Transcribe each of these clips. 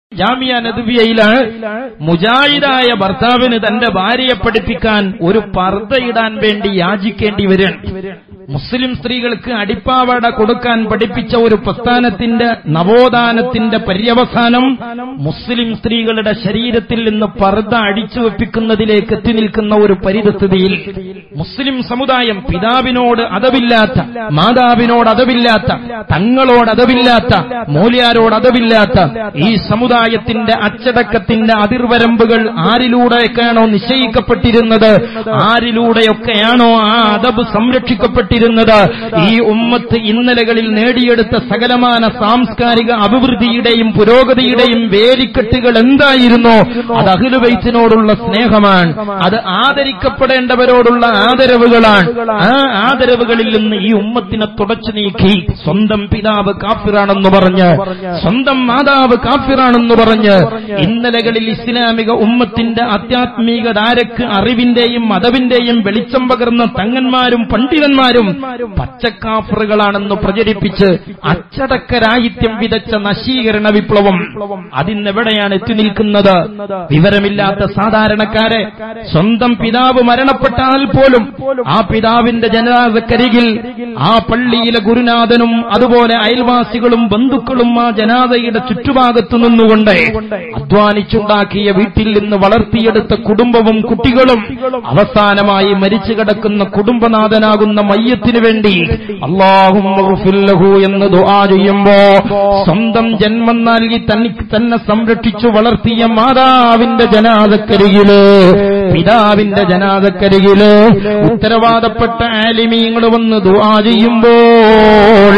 ജാമിയ നദ്വിയയിലാണ് മുജാഹിദായ ഭർത്താവിന് തന്റെ ഭാര്യയെ പഠിപ്പിക്കാൻ ഒരു പർദ്ദയിടാൻ വേണ്ടി യാചിക്കേണ്ടി വരും. മുസ്ലിം സ്ത്രീകൾക്ക് അടിപ്പാവട കൊടുക്കാൻ പഠിപ്പിച്ച ഒരു പ്രസ്ഥാനത്തിന്റെ നവോത്ഥാനത്തിന്റെ പര്യവസാനം മുസ്ലിം സ്ത്രീകളുടെ ശരീരത്തിൽ നിന്ന് പർദ്ദ അടിച്ചു വെപ്പിക്കുന്നതിലേക്ക് എത്തി നിൽക്കുന്ന ഒരു പരിതസ്ഥിതിയിൽ മുസ്ലിം സമുദായം പിതാവിനോട് അതവില്ലാത്ത, മാതാവിനോട് അതവില്ലാത്ത, തങ്ങളോട് അതവില്ലാത്ത, മൂല്യാരോട് അതവില്ലാത്ത ഈ സമുദായത്തിന്റെ അച്ചടക്കത്തിന്റെ അതിർവരമ്പുകൾ ആരിലൂടെയൊക്കെയാണോ നിശ്ചയിക്കപ്പെട്ടിരുന്നത്, ആരിലൂടെയൊക്കെയാണോ ആ അദബ് സംരക്ഷിക്കപ്പെട്ടിരുന്നത്, ഈ ഉമ്മത്ത് ഇന്നലകളിൽ നേടിയെടുത്ത സകലമാന സാംസ്കാരിക അഭിവൃദ്ധിയുടെയും പുരോഗതിയുടെയും വേലിക്കെട്ടുകൾ എന്തായിരുന്നോ അത് അഹ്ലു ബൈത്തിനോടുള്ള സ്നേഹമാണ്, അത് ആദരിക്കപ്പെടേണ്ടവരോടുള്ള ആദരവുകളാണ്. ആ ആദരവുകളിൽ നിന്ന് ഈ ഉമ്മത്തിനെ തുടച്ചു നീക്കി സ്വന്തം പിതാവ് കാഫിറാണെന്ന് പറഞ്ഞ്, സ്വന്തം മാതാവ് കാഫിറാണെന്ന് പറഞ്ഞ് ഇന്നലകളിൽ ഇസ്ലാമിക ഉമ്മത്തിന്റെ ആധ്യാത്മിക ധാരക്ക് അറിവിന്റെയും മതവിന്റെയും വെളിച്ചം പകർന്ന തങ്ങന്മാരും പണ്ഡിതന്മാരും പച്ചക്കാഫറുകളാണെന്ന് പ്രചരിപ്പിച്ച് അച്ചടക്കരാഹിത്യം വിതച്ച നശീകരണ വിപ്ലവം അതിന്നെവിടെയാണ് എത്തി നിൽക്കുന്നത്? വിവരമില്ലാത്ത സാധാരണക്കാരെ സ്വന്തം പിതാവ് മരണപ്പെട്ടാൽ പോലും ആ പിതാവിന്റെ ജനാസക്കരികിൽ ആ പള്ളിയിലെ ഗുരുനാഥനും അതുപോലെ അയൽവാസികളും ബന്ധുക്കളും ആ ജനാസയുടെ ചുറ്റുഭാഗത്തു നിന്നുകൊണ്ട് അധ്വാനിച്ചുണ്ടാക്കിയ വീട്ടിൽ നിന്ന് വളർത്തിയെടുത്ത കുടുംബവും കുട്ടികളും അവസാനമായി മരിച്ചു കിടക്കുന്ന കുടുംബനാഥനാകുന്ന മയ്യത്തിന് വേണ്ടി അല്ലാഹുമ്മ ഗ്ഫിർ ലഹു എന്ന് ദുആ ചെയ്യുമ്പോ സ്വന്തം ജന്മം നൽകി തന്നെ സംരക്ഷിച്ചു വളർത്തിയ മാതാവിന്റെ ജനാസക്കരികില്, പിതാവിന്റെ ജനാസക്കരികില് ഉത്തരവാദപ്പെട്ട ആലിമീങ്ങൾ വന്ന് ദുആ ചെയ്യുമ്പോൾ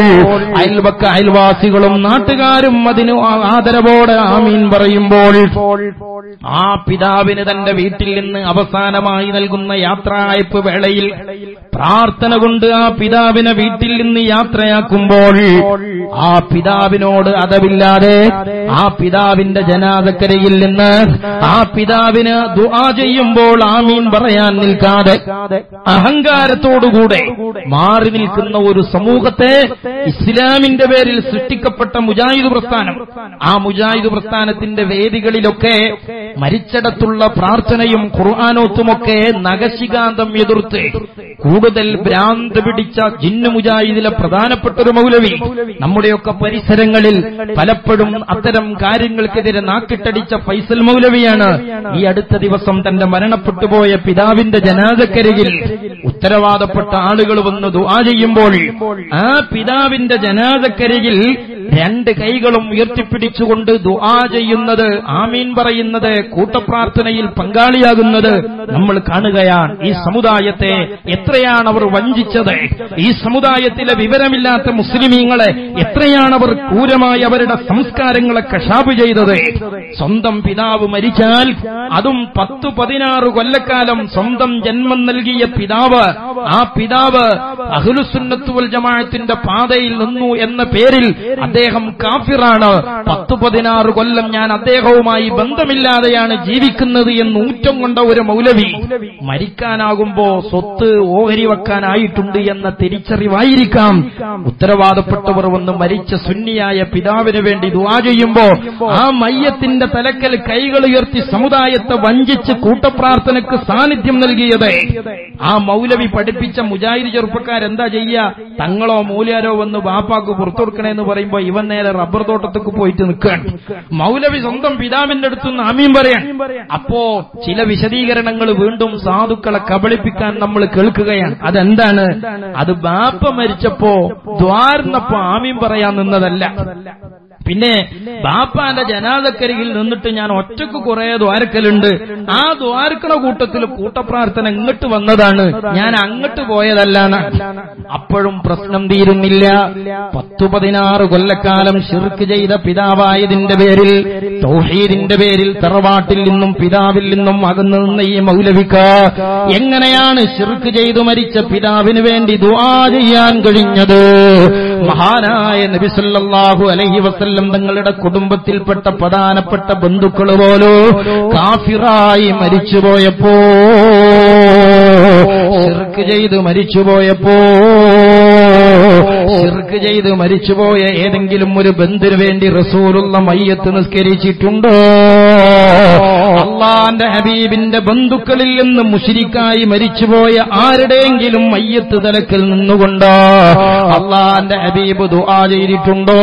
അയൽവാസികളും നാട്ടുകാരും അതിന് ആദരവോടെ ആമീൻ പറയുമ്പോൾ ആ പിതാവിന് തന്റെ വീട്ടിൽ നിന്ന് അവസാനമായി നൽകുന്ന യാത്രയയപ്പ് വേളയിൽ പ്രാർത്ഥന കൊണ്ട് ആ പിതാവിനെ വീട്ടിൽ നിന്ന് യാത്രയാക്കുമ്പോൾ ആ പിതാവിനോട് അതവില്ലാതെ ആ പിതാവിന്റെ ജനാസക്കരയിൽ നിന്ന് ആ പിതാവിന് ദുആ ചെയ്യുമ്പോൾ ആമീൻ പറയാൻ നിൽക്കാതെ അഹങ്കാരത്തോടുകൂടെ മാറി നിൽക്കുന്ന ഒരു സമൂഹത്തെ ഇസ്ലാമിന്റെ പേരിൽ സൃഷ്ടിക്കപ്പെട്ട മുജാഹിദ് പ്രസ്ഥാനം, ആ മുജാഹിദ് പ്രസ്ഥാനത്തിന്റെ വേദികളിലൊക്കെ മരിച്ചിടത്തുള്ള പ്രാർത്ഥനയും ഖുർആനോത്തുമൊക്കെ നഖശികാന്തം എതിർത്ത് കൂടുതൽ ഭ്രാന്ത് പിടിച്ച ജിന്നു മുജാഹിദിലെ പ്രധാനപ്പെട്ട ഒരു മൗലവി നമ്മുടെയൊക്കെ പരിസരങ്ങളിൽ പലപ്പോഴും അത്തരം കാര്യങ്ങൾക്കെതിരെ നാക്കിട്ടടിച്ച ഫൈസൽ മൗലവിയാണ് ഈ അടുത്ത ദിവസം തന്റെ മരണപ്പെട്ടുപോയ പിതാവിന്റെ ജനാസക്കരികിൽ ഉത്തരവാദപ്പെട്ട ആളുകൾ വന്ന് ദുആ ചെയ്യുമ്പോൾ ആ പിതാവിന്റെ ജനാസക്കരികിൽ രണ്ട് കൈകളും ഉയർത്തിപ്പിടിച്ചുകൊണ്ട് ദുആ ചെയ്യുന്നത്, ആമീൻ പറയുന്നത്, കൂട്ടപ്രാർത്ഥനയിൽ പങ്കാളിയാകുന്നത് നമ്മൾ കാണുകയാണ്. ഈ സമുദായത്തെ എത്രയാണ് അവർ വഞ്ചിച്ചത്, ഈ സമുദായത്തിലെ വിവരമില്ലാത്ത മുസ്ലിമീങ്ങളെ എത്രയാണ് അവർ ക്രൂരമായി അവരുടെ സംസ്കാരങ്ങളെ കശാപ്പ് ചെയ്തത്. സ്വന്തം പിതാവ് മരിച്ചാൽ അതും 10-16 കൊല്ലക്കാലം സ്വന്തം ജന്മം നൽകിയ പിതാവ്, ആ പിതാവ് അഹ്ലുസുന്നത്ത് വൽ ജമാഅത്തിന്റെ പാതയിൽ നിന്നു എന്ന പേരിൽ അദ്ദേഹം കാഫിറാണ്, 10-16 കൊല്ലം ഞാൻ അദ്ദേഹവുമായി ബന്ധമില്ലാതെയാണ് ജീവിക്കുന്നത് എന്ന് ഊറ്റം കൊണ്ട ഒരു മൗലവി മരിക്കാനാകുമ്പോ സ്വത്ത് ഓഹരി വെക്കാനായിട്ടുണ്ട് എന്ന തിരിച്ചറിവായിരിക്കാം ഉത്തരവാദപ്പെട്ടവർ വന്ന് മരിച്ച സുന്നിയായ പിതാവിന് വേണ്ടി ദുആ ചെയ്യുമ്പോ ആ മയ്യത്തിന്റെ തലക്കൽ കൈകൾ ഉയർത്തി സമുദായത്തെ വഞ്ചിച്ച് കൂട്ടപ്രാർത്ഥനയ്ക്ക് സാന്നിധ്യം നൽകിയത്. ആ മൗലവി പഠിപ്പിച്ച മുജാഹിദ് ചെറുപ്പക്കാരെന്താ ചെയ്യുക? തങ്ങളോ മൂല്യാരോ വന്ന് ബാപ്പാക്ക് പുറത്തു കൊടുക്കണേന്ന് പറയുമ്പോ ഇവൻ നേരെ റബ്ബർ തോട്ടത്തേക്ക് പോയിട്ട് നിൽക്കുകയാണ്. മൗലവി സ്വന്തം പിതാവിന്റെ അടുത്തുനിന്ന് ആമീൻ പറയാൻ. അപ്പോ ചില വിശദീകരണങ്ങൾ വീണ്ടും സാധുക്കളെ കബളിപ്പിക്കാൻ നമ്മൾ കേൾക്കുകയാണ്. അതെന്താണ്? അത് ബാപ്പ മരിച്ചപ്പോ ദ്വാർന്നപ്പോ ആമീൻ പറയാൻ നിന്നതല്ല. പിന്നെ ബാപ്പാന്റെ ജനാസക്കരികിൽ നിന്നിട്ട് ഞാൻ ഒറ്റക്ക് കുറെ ദ്വാരക്കലുണ്ട്, ആ ദ്വാരക്കണ കൂട്ടത്തിൽ കൂട്ടപ്രാർത്ഥന ഇങ്ങോട്ട് വന്നതാണ്, ഞാൻ അങ്ങോട്ട് പോയതല്ലാണ്. അപ്പോഴും പ്രശ്നം തീരുന്നില്ല. 10-16 കൊല്ലക്കാലം ശിർക്ക് ചെയ്ത പിതാവായതിന്റെ പേരിൽ, തൗഹീദിന്റെ പേരിൽ തറവാട്ടിൽ നിന്നും പിതാവിൽ നിന്നും അകന്നു നിന്ന ഈ മൗലവിക്ക് എങ്ങനെയാണ് ശിർക്ക് ചെയ്തു മരിച്ച പിതാവിന് വേണ്ടി ദുആ ചെയ്യാൻ കഴിഞ്ഞത്? മഹാനായ നബി സല്ലല്ലാഹു അലൈഹി വസല്ലം തങ്ങളുടെ കുടുംബത്തിൽപ്പെട്ട പ്രധാനപ്പെട്ട ബന്ധുക്കൾ പോലും കാഫിറായി മരിച്ചുപോയപ്പോ, ശിർക്ക് ചെയ്ത് മരിച്ചുപോയപ്പോ ശിർക്ക് ചെയ്ത് മരിച്ചുപോയ ഏതെങ്കിലും ഒരു ബന്ധുവിന് വേണ്ടി റസൂലുള്ള മയ്യത്ത് നിസ്കരിച്ചിട്ടുണ്ടോ? അള്ളാന്റെ ഹബീബിന്റെ ബന്ധുക്കളിൽ നിന്ന് മുശ്രിക്കായി മരിച്ചുപോയ ആരുടെയെങ്കിലും മയ്യത്ത് തലക്കൽ നിന്നുകൊണ്ട് അള്ളാന്റെ ഹബീബ് ദുആ ചെയ്തിട്ടുണ്ടോ?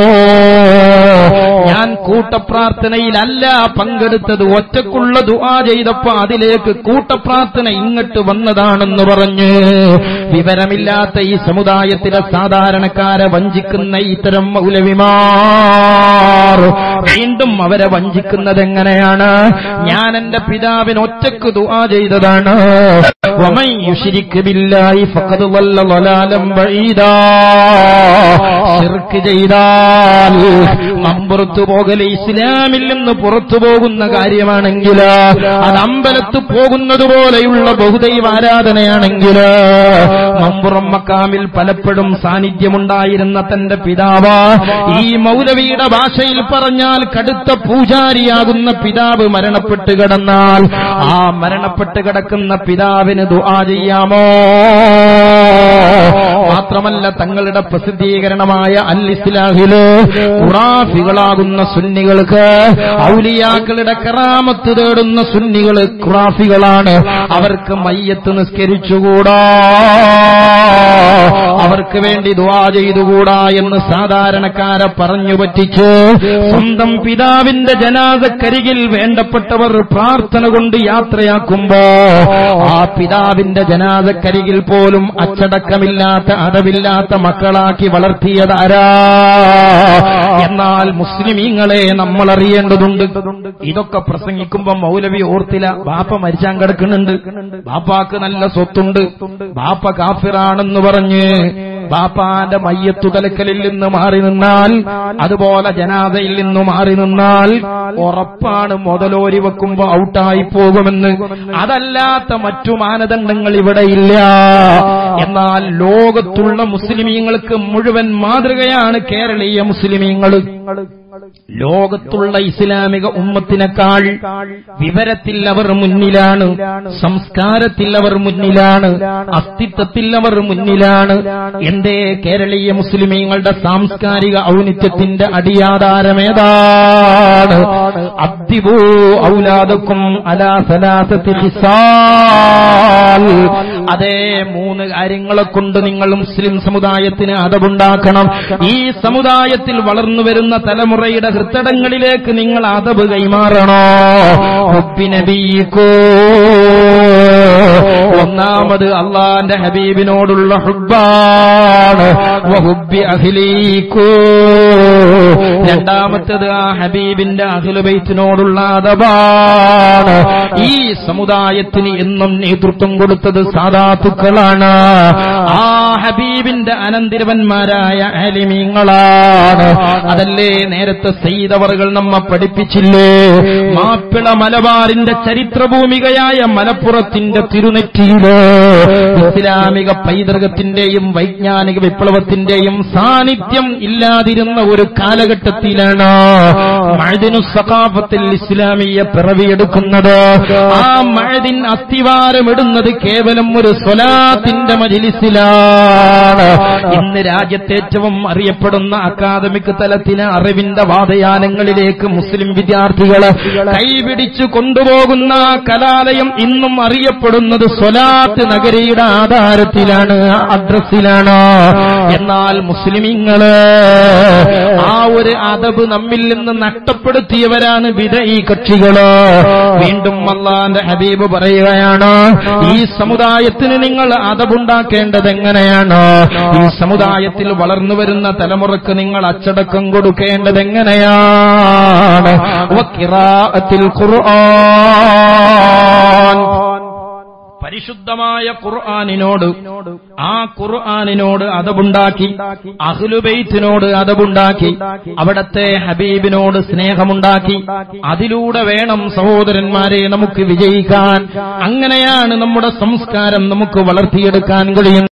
ഞാൻ കൂട്ടപ്രാർത്ഥനയിലല്ല പങ്കെടുത്തത്, ഒറ്റക്കുള്ള ദുആ ചെയ്തപ്പോ അതിലേക്ക് കൂട്ടപ്രാർത്ഥന ഇങ്ങോട്ട് വന്നതാണെന്ന് പറഞ്ഞ് വിവരമില്ലാത്ത ഈ സമുദായത്തിലെ സാധാരണക്കാരെ വഞ്ചിക്കുന്ന ഇത്തരം മൗലവിമാർ വീണ്ടും അവരെ വഞ്ചിക്കുന്നത് എങ്ങനെയാണ്? ഞാൻ എന്റെ പിതാവിന് ഒറ്റക്ക് ദുആ ചെയ്തതാണ്. വമൻ യുശ്രിക് ബില്ലാഹി ഫഖദ് ളല്ല ളലാലൻ ബഈദാ. ശിർക്ക് ചെയ്താൽ പുറത്തു പോകൽ ഇസ്ലാമിൽ നിന്ന് പുറത്തു പോകുന്ന കാര്യമാണെങ്കിൽ, അത് അമ്പലത്ത് പോകുന്നത് പോലെയുള്ള ബഹുദൈവ ആരാധനയാണെങ്കിൽ, മമ്പുറം മക്കാമിൽ പലപ്പോഴും സാന്നിധ്യമുണ്ടായിരുന്ന തന്റെ പിതാവ്, ഈ മൗലവിയുടെ ഭാഷയിൽ പറഞ്ഞാൽ കടുത്ത പൂജാരിയാകുന്ന പിതാവ് മരണപ്പെട്ട് കിടന്നാൽ ആ മരണപ്പെട്ട് കിടക്കുന്ന പിതാവിന് ദുആ ചെയ്യാമോ? മാത്രമല്ല തങ്ങളുടെ പ്രസിദ്ധീകരണമായ അൽ ഇസ്ലാഹില് ഖുറാഫികളാകുന്ന സുന്നികൾക്ക്, ഔലിയാക്കളുടെ കറാമത്ത് തേടുന്ന സുന്നികൾ ഖുറാഫികളാണ്, അവർക്ക് മയ്യത്ത് നിസ്കരിച്ചുകൂടാ, അവർക്ക് വേണ്ടി ദുആ ചെയ്തുകൂടാ എന്ന് സാധാരണക്കാരെ പറഞ്ഞു പറ്റിച്ച് സ്വന്തം പിതാവിന്റെ ജനാസക്കരികിൽ വേണ്ടപ്പെട്ടവർ പ്രാർത്ഥന കൊണ്ട് യാത്രയാക്കുമ്പോ ആ പിതാവിന്റെ ജനാസക്കരികിൽ പോലും അച്ചടക്കമില്ലാത്ത അതവില്ലാത്ത മക്കളാക്കി വളർത്തിയതാരാ? എന്നാൽ മുസ്ലിമീങ്ങളെ നമ്മൾ അറിയേണ്ടതുണ്ട്. ഇതൊക്കെ പ്രസംഗിക്കുമ്പോ മൗലവി ഓർത്തില്ല, ബാപ്പ മരിച്ചാൻ കിടക്കുന്നുണ്ട്, ബാപ്പാക്ക് നല്ല സ്വത്തുണ്ട്, ബാപ്പ കാഫിറാണെന്ന് പറഞ്ഞ് ബാപ്പാന്റെ മയ്യത്തു തലക്കലിൽ നിന്ന് മാറി നിന്നാൽ, അതുപോലെ ജനാസയിൽ നിന്ന് മാറി നിന്നാൽ ഉറപ്പാണ് മുതലോരി വെക്കുമ്പോ ഔട്ടായി പോകുമെന്ന്. അതല്ലാത്ത മറ്റു മാനദണ്ഡങ്ങൾ ഇവിടെയില്ല. എന്നാൽ ലോകത്തുള്ള മുസ്ലിമീങ്ങൾക്ക് മുഴുവൻ മാതൃകയാണ് കേരളീയ മുസ്ലിമീങ്ങൾ. ലോകത്തുള്ള ഇസ്ലാമിക ഉമ്മത്തിനേക്കാൾ വിവരത്തിൽ അവർ മുന്നിലാണ്, സംസ്കാരത്തിൽ അവർ മുന്നിലാണ്, അസ്തിത്വത്തിൽ അവർ മുന്നിലാണ്. എന്തേ കേരളീയ മുസ്ലിമീങ്ങളുടെ സാംസ്കാരിക ഔന്നിത്യത്തിന്റെ അടിയാധാരമേതാണ്? അദ്ദിബൂ ഔലാദക്കും അലാ സലാസത്തി ഖിസാൽ. അതേ 3 കാര്യങ്ങളെ കൊണ്ട് നിങ്ങൾ മുസ്ലിം സമുദായത്തിന് അദബുണ്ടാക്കണം. ഈ സമുദായത്തിൽ വളർന്നു വരുന്ന തലമുറയുടെ ഹൃദയങ്ങളിലേക്ക് നിങ്ങൾ അദബ് കൈമാറണോ? ഹുബ്ബി നബിയിക്കോ, ഒന്നാമത് അള്ളാന്റെ ഹബീബിനോടുള്ള ഹുബ്ബാണ്. വഹുബ്ബി അഹ്ലീക്കോ, രണ്ടാമത്തേത് ആ ഹബീബിന്റെ അഹ്ലു ബൈത്തിനോടുള്ള അദബാണ്. ഈ സമുദായത്തിന് എന്നും നേതൃത്വം കൊടുത്തത് സാദാത്തുക്കളാണ്. ആ ഹബീബിന്റെ അനന്തിരവന്മാരായ ആലിമീങ്ങളാണ്. അതല്ലേ നേരത്തെ സയ്യിദ് അവറുകൾ നമ്മെ പഠിപ്പിച്ചില്ലേ? മാപ്പിള മലബാറിന്റെ ചരിത്രഭൂമികയായ മലപ്പുറത്തിന്റെ തിരുനെറ്റിയില് ഇസ്ലാമിക പൈതൃകത്തിന്റെയും വൈജ്ഞാനിക വിപ്ലവത്തിന്റെയും സാന്നിധ്യം ഇല്ലാതിരുന്ന ഒരു കാലഘട്ടത്തിലാണ് മഅദിനു സഖാഫത്തിൽ ഇസ്ലാമിയ പിറവിയെടുക്കുന്നത്. ആ മഅദിൻ അസ്ഥിവാരമിടുന്നത് കേവലം ഒരു സ്വലാത്തിന്റെ മജ്ലിസിലാണ്. ഇന്ന് രാജ്യത്തെ ഏറ്റവും അറിയപ്പെടുന്ന അക്കാദമിക് തലത്തിന് അറിവിന്റെ വാദയാനങ്ങളിലേക്ക് മുസ്ലിം വിദ്യാർത്ഥികൾ കൈപിടിച്ചു കൊണ്ടുപോകുന്ന കലാലയം ഇന്നും അറിയപ്പെടുന്നത് സ്വലാത്ത് നഗരിയുടെ ആധാരത്തിലാണ്, അഡ്രസ്സിലാണ്. എന്നാൽ മുസ്ലിമീങ്ങള് ആ ഒരു അദബ് നമ്മിൽ നിന്ന് നഷ്ടപ്പെടുത്തിയവരാണ് ബിദഈ കക്ഷികള്. വീണ്ടും അല്ലാഹുവിന്റെ ഹബീബ് പറയുകയാണ്, ഈ സമുദായത്തിന് നിങ്ങൾ അദബുണ്ടാക്കേണ്ടത് എങ്ങനെയാണ്? ഈ സമുദായത്തിൽ വളർന്നു വരുന്ന തലമുറക്ക് നിങ്ങൾ അച്ചടക്കം കൊടുക്കേണ്ടത് എങ്ങനെയാണ്? വഖിറാഅത്തിൽ ഖുർആൻ, പരിശുദ്ധമായ ഖുർആനിനോട്, ആ ഖുർആനിനോട് അദബുണ്ടാക്കി, അഹ്ലുബൈത്തിനോട് അദബുണ്ടാക്കി, അവിടത്തെ ഹബീബിനോട് സ്നേഹമുണ്ടാക്കി. അതിലൂടെ വേണം സഹോദരന്മാരെ നമുക്ക് വിജയിക്കാൻ. അങ്ങനെയാണ് നമ്മുടെ സംസ്കാരം നമുക്ക് വളർത്തിയെടുക്കാൻ കഴിയുന്നത്.